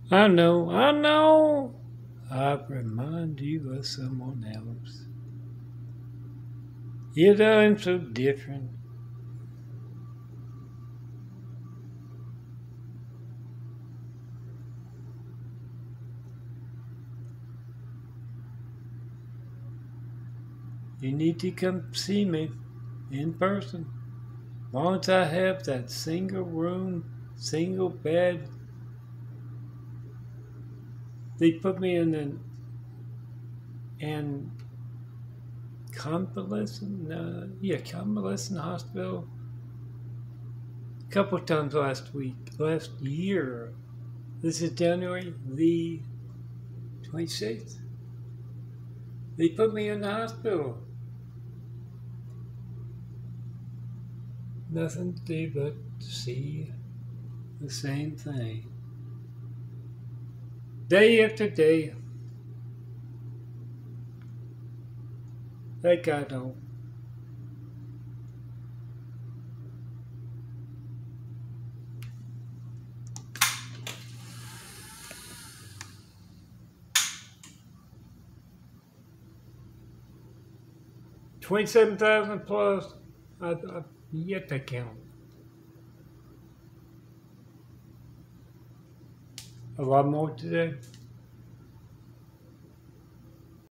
I know, I know. I remind you of someone else. You know, I'm so different. You need to come see me in person. Once I have that single room, single bed, they put me in an convalescent hospital a couple times last year. This is January the 26th. They put me in the hospital. Nothing to do but see the same thing. Day after day. Like I don't. $27,000 plus. I've yet to count. A lot more today.